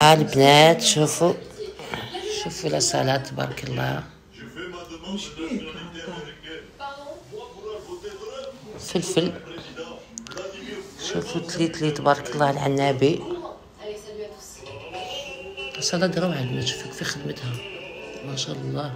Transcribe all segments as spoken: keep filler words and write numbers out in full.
ها البنات شوفوا شوفوا لا سلطة تبارك الله، فلفل، شوفوا تليتلي تبارك الله العنابي. سلطة روعة البنات، شوفوا في خدمتها ما شاء الله.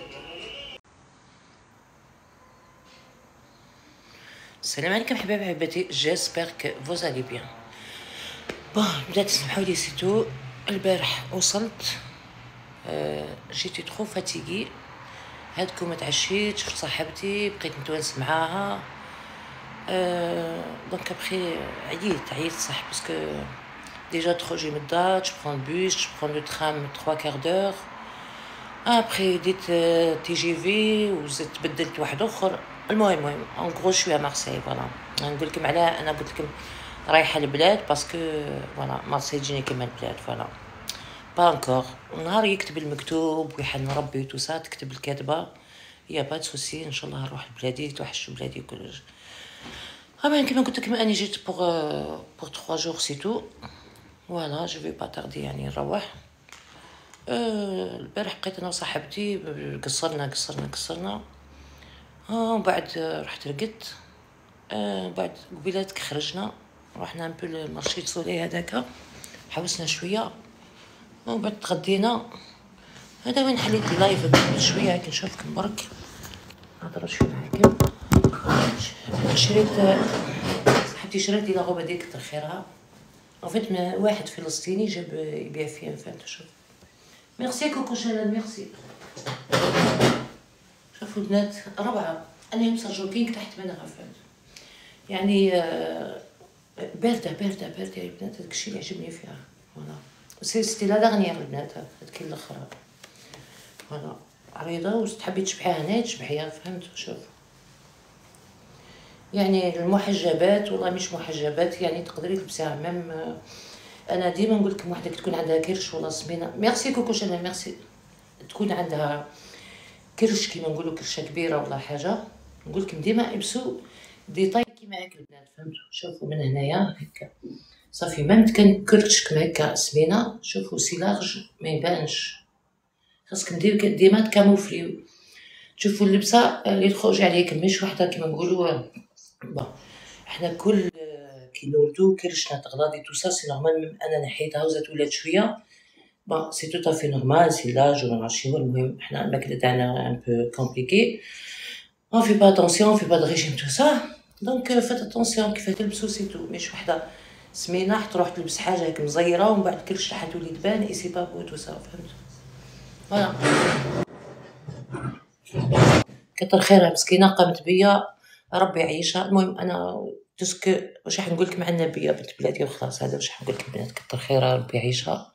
السلام عليكم حبايب حباتي، جيسبر كو فوز الي بيان. بون بدات تسمحوا لي سيتو، البارح وصلت أه جيتي ترو فاتيغي، هادكم ما تعشيت، شفت صاحبتي بقيت نتوانس معاها أه دونك ابخي عييت عييت صح باسكو ديجا تخرجي من الدار تبخون البوس تبخون لو ترام ثلاثة كار دور، ابخي ديت تي جي في وزدت بدلت واحد اخر. المهم المهم اون غرو شويه مارسي فوالا. نقول لكم على انا قلت لكم رايحه البلاد باسكو فوالا مارسي تجيني كيما البلاد فوالا با انكور. نهار يكتب المكتوب ويحن ربي تو سا تكتب الكاتبه يا با سوسي ان شاء الله نروح لبلادي توحشوا بلادي كلش. ها كيما قلت لكم اني جيت بوغ بوغ ثلاثة جور سي تو فوالا جو في با تاردي يعني نروح. أه البارح بقيت انا وصاحبتي قصرنا قصرنا قصرنا اه بعد رحت رقدت. آه بعد قبيلاتك خرجنا رحنا نبو المارشي سولي هذاك حوسنا شويه ومن بعد تغدينا. هذا وين حليت اللايف شويه هاك نشوفكم برك نهضر شويه معاكم. شريت صاحبتي شريت لي لاغوب هذيك كتر خيرها وفيت واحد فلسطيني جاب يبيع فيها فهمت. شوف ميرسي كوكو شلال ميرسي. شوفوا البنات روعه انا يمسى جوكينغ تحت منها فهمت يعني بارده بارده بارده يا البنات. هذاك الشيء اللي عجبني فيها فوالا سي ستي لا دغنيير البنات. هذيك الاخرى فوالا عريضه وتحبي تشبحيها هنا تشبحيها فهمت. شوف يعني المحجبات والله مش محجبات يعني تقدري تلبسيها ميم. انا ديما نقول لكم وحده تكون عندها كرش ولا سمينه ميرسي كوكو شانا ميرسي تكون عندها كرش كيما نقولوا كرشه كبيره ولا حاجه نقول لكم ديما البسوا دي طاي كيما هاك البنات فهمتوا. شوفوا من هنايا هكا صافي ميم كان كرش كيما هكا سمينه شوفوا سيلارج ما يبانش خاصكم ديما تكاموفليو. تشوفوا اللبسه اللي تخرج عليك مش وحده كيما نقولوا بون احنا كل كي نولدو كرشنا تغلاضي تو سا سي نورمال. انا نحيتها وزات ولات شويه بون سي تو طافي نورمال سي لاج ولا ماشي هو المهم احنا الماكله تاعنا ان بو كومبليكي اون في با اتونسيون في با دو ريجيم تو سا دونك فات اتونسيون كيف تلبسو سي تو مش وحده سمينه حتى تروح تلبس حاجه هاك مزيره ومن بعد الكرش راح تولي تبان اي سي با بو تو سا فهمت. فوالا كتر خيرها مسكينه قامت بيا ربي يعيشها. المهم انا تسكو واش راح نقول لكم عن النبيه بنت بلادي وخلاص هذا واش راح نقول لكم بنات كتر خيرها ربي يعيشها.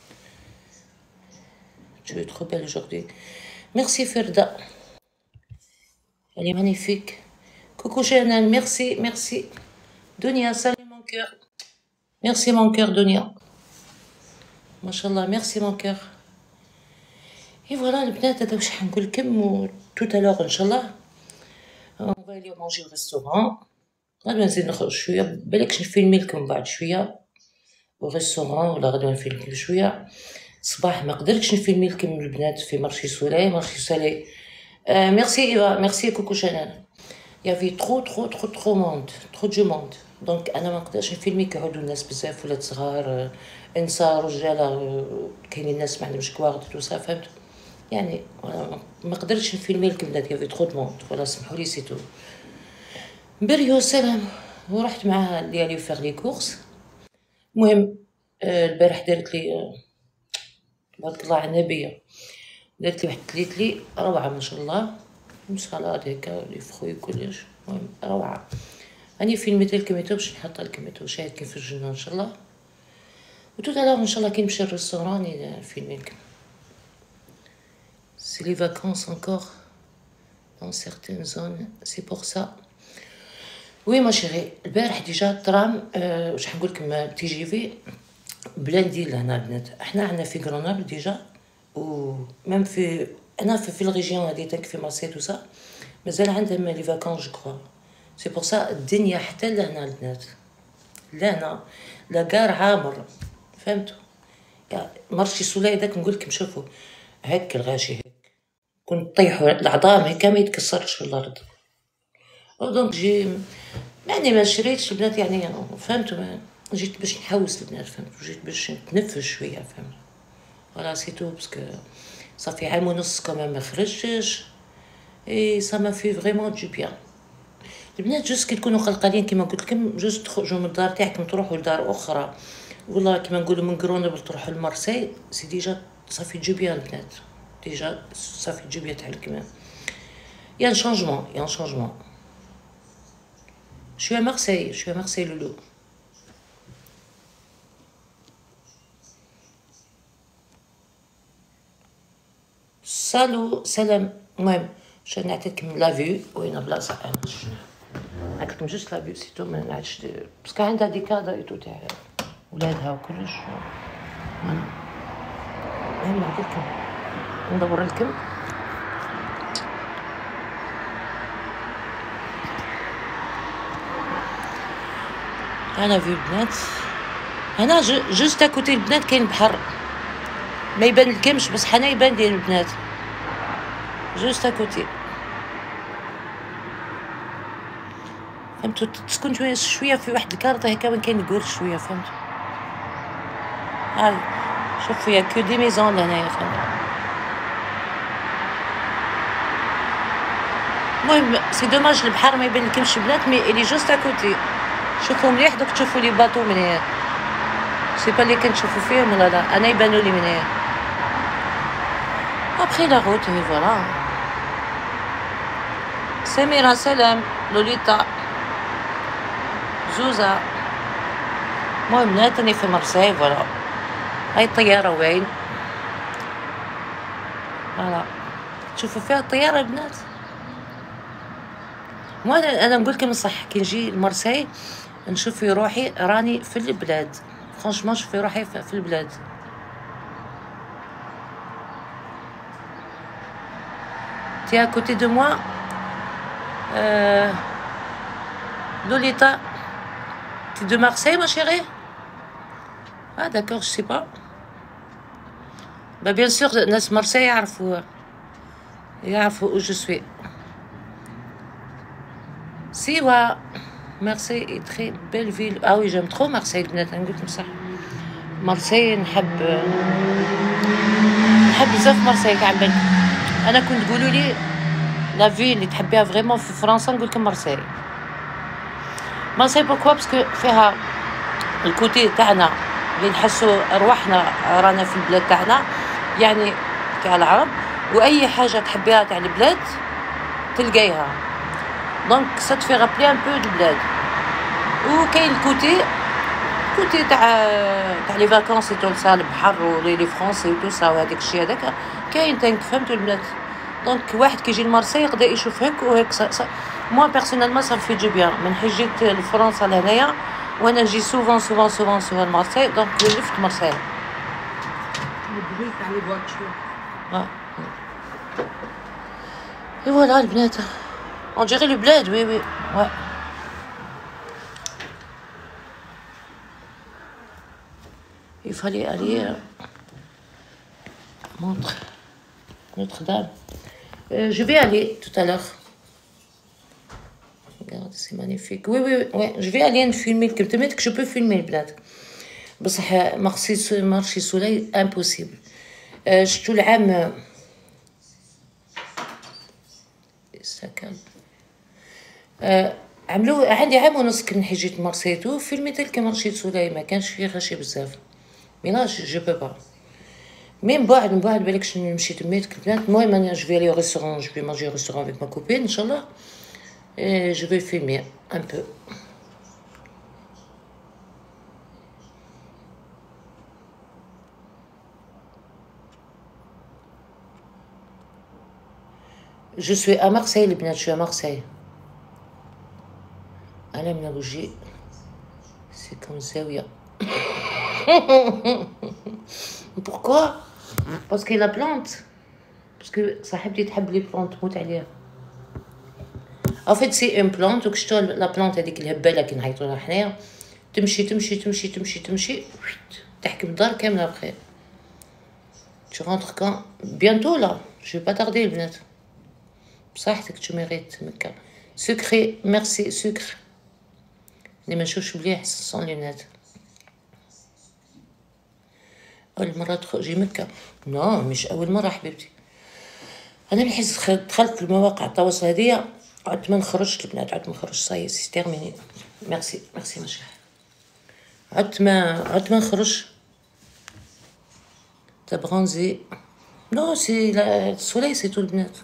Tu es trop belle aujourd'hui. Merci Ferda. Elle est magnifique. Coucou Shannon, merci, merci. Dunia, salut mon cœur. Merci mon cœur Dunia. Machallah, merci mon cœur. Et voilà البنات هذا واش راح نقول لكم و tout à l'heure ان شاء الله on va aller manger au restaurant. غادي نزيد نخرج شويه بالك نفيلمي لكم بعد شويه au restaurant ولا غادي نفيلم لكم شويه. صباح ما قدرتش نفيلمي لكم البنات في مارشي سولاي مارشي سولاي. آه ميرسي ايوا ميرسي كوكو شانان يافي ترو ترو ترو ترو موند ترو دو موند دونك انا ما نقدرش نفيلمي كيعودوا الناس بزاف ولاد صغار آه انسى رجاله آه كاينين الناس ما عندهمش كواغد تو سا فهمت يعني ما قدرتش نفيلمي لكم البنات يافي ترو دو موند ولا سمحوا لي سيتو. بريو سلام ورحت معاها ديالي فيغ لي كورس. المهم آه البارح دارت لي آه تبارك الله على النبيه درت لي واحد تليتلي روعه ما شاء الله مسالاد هكا لي فخوي كلش المهم روعه. راني فيلميت لكم باش نحط لكم شاهد كيف في الجنه ان شاء الله وتو تالور ان شاء الله كي نمشي للريستوران نفيلمي لكم. سي لي فاكونس انكور دون سيغتين زون سي بور سا وي ما شيري. البارح ديجا الترام أه واش نقول لكم تي جي في بلا ندير لهنا البنات. احنا عندنا في غرونابل ديجا و ميم في انا في, في الريجيون هادي تاك في مارسي تو سا مازال عندهم لي فاكونس جو كرو سي بور سا الدنيا حتى لهنا البنات لهنا لا كار عامر فهمتوا مارشي سولاي داك نقول لكم شوفوا هاك الغاشي هيك كنت طيحوا العظام هيك ما يتكسرش في الارض. دونك جي يعني ما شريتش البنات يعني فهمتوا ما جيت باش نحوس البنات فهمتوا جيت باش نتنفس شويه فهمت فوالا سي تو باسكو صافي عام ونص كمان ما خرجتش اي سا ما في فريمون دو بيان. البنات جوست كي تكونوا قلقانين كيما قلت لكم جوست تخرجوا من الدار تاعكم تروحوا لدار اخرى والله كيما نقولوا من غرونبل تروحوا لمارسي سي ديجا صافي تجي بيان البنات ديجا صافي تجي بيان تاع الكلام. يا ان شانجمون يا ان شانجمون. Je suis à Marseille, je suis à Marseille Loulou. سالو سلام. المهم باش نعطيكم لا فيو وين بلاصه انا نعطيكم جوست لا فيو سيتو ما نعرفش باسكو عندها دي كادر ايتو تاع ولادها وكلش انا المهم نعطيكم ندور لكم انا في البنات هنا جوست اكوتي البنات كاين البحر ما يبان لكمش بس حنا يبان لي البنات جوست اكوتي فهمتوا تسكن شويه شويه في واحد الكارطه هكا وين كاين الكور شويه فهمتوا. هاي شوفوا يا كو دي ميزون لهنايا فهمتوا. المهم سي دوماج البحر ما يبان لكمش البنات مي الي جوست اكوتي شوفوا مليح دوك تشوفوا لي باطو من هنا سي با اللي كنشوفوا فيهم ولا لا انا يبانوا لي من هنا. ابخي لا روت هي فوالا. سميرة سلام لوليتا زوزة. المهم بنات راني في مرساي فوالا هاي الطيارة وين فوالا تشوفوا فيها الطيارة البنات. مو انا انا نقول لكم الصح كي نجي لمرساي نشوف في روحي راني في البلاد فرانشمون نشوف في روحي في البلاد. تي ا كوتي دو موا لوليتا تي دو مارساي ما شيري. اه داكور جو سي با با بيان سور ناس مارساي يعرفوا يعرفوا او جو سوي. سيوا مارسي اي تري بيل فيل. اه وي جيم ترو مارسي البنات نقول لكم صح مارسي نحب نحب بزاف مارسي كاع بالك. انا كنت تقولوا لي لا في اللي تحبيها فريمون في فرنسا نقول لكم مارسي. مارسي بوركوا باسكو فيها الكوتي تاعنا اللي نحسوا ارواحنا رانا في البلاد تاعنا يعني تاع العرب واي حاجه تحبيها تاع البلاد تلقايها دونك سا تفي رابلي ان بو دو البلاد. وكاين الكوتي كوتي تاع تاع لي فاكونس اي تو سا البحر ولي لي فرونسي و تو سا وهذاك الشيء هذاك كاين تانك فهمتوا البنات. دونك واحد كيجي لمارسي يقدر يشوف هيك وهيك موا بيرسونيلمون سا في دو بيان. من حيت جيت لفرنسا لهنايا وانا نجي سوفون سوفون سوفون سوفون لمارسي دونك ولفت مارسي. البري تاع لي فواتور اه اي فوالا البنات on dirait le bled oui oui ouais. Il fallait aller euh, montre Notre-Dame. Euh, je vais aller tout à l'heure. Regarde, c'est magnifique. Oui, oui, oui, je vais aller filmer. Tu mets que je peux filmer le bled. بصح مارشي مارشي سولاي امبوسيبل. شتو العام سكن أه عملوا عندي عام ونص كنت حجيت مارسيتو فيلمي تلك مارشي سولاي ما كانش فيه غشي بزاف مي لا جو بو با مي من بعد من بعد بالكش نمشي تميت البنات. المهم انا جو في لي ريستورون جو في مانجي ريستورون افيك ما كوبين ان شاء الله جو في فيلمي ان بو. Je suis à Marseille, les bnats, je suis à Marseille. أنا من بوجي سي كوم زاوية. Pourquoi? Parce que la plante. Parce que صاحبتي تحب لي بلانت تموت عليها. En fait c'est une plante وكشتو لا بلانت هذيك الهبالة كي نعيطولها حنايا تمشي تمشي تمشي تمشي تمشي تحكم الدار كاملة بخير Tu rentres quand? Bientôt là, je vais pas tarder البنات. بصحتك tu mérites مكا. Sucré, merci sucre. اللي ما نشوفش مليح sans lunettes. أول مرة تخرجي مكة؟ نو مش أول مرة حبيبتي. أنا من حيث دخلت المواقع التواصل هذيا عدت ما نخرجش البنات، عدت ما نخرجش صاي سي تيرميني. ميرسي ميرسي ماشي. عدت ما عدت ما نخرج. تبغونزي نو سي لا السولي سي تو البنات.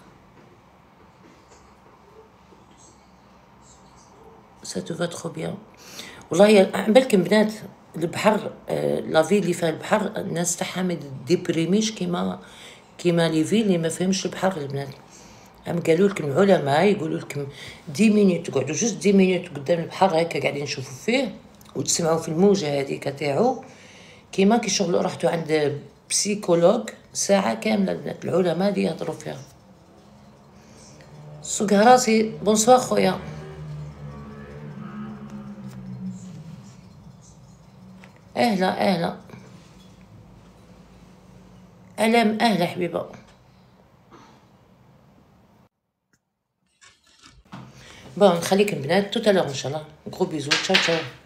سا تو فا ترو بيان. والله بالكم بنات البحر آه لافي اللي فيها البحر الناس تاعها ما ديبريميش كيما كيما لي في اللي ما فهمش البحر البنات. هم قالوا لكم العلماء يقولوا لكم دي مينوت تقعدوا جوست دي مينوت قدام البحر هكا قاعدين نشوفوا فيه وتسمعوا في الموجه هذيك تاعو كيما كي شغل رحتوا عند بسيكولوج ساعه كامله البنات العلماء اللي يهضروا فيها. سوق راسي بونسوار خويا. اهلا اهلا الم اهلا حبيبه. بون نخليكم بنات توتالور ان شاء الله. غرو بيزو تشاو تشاو.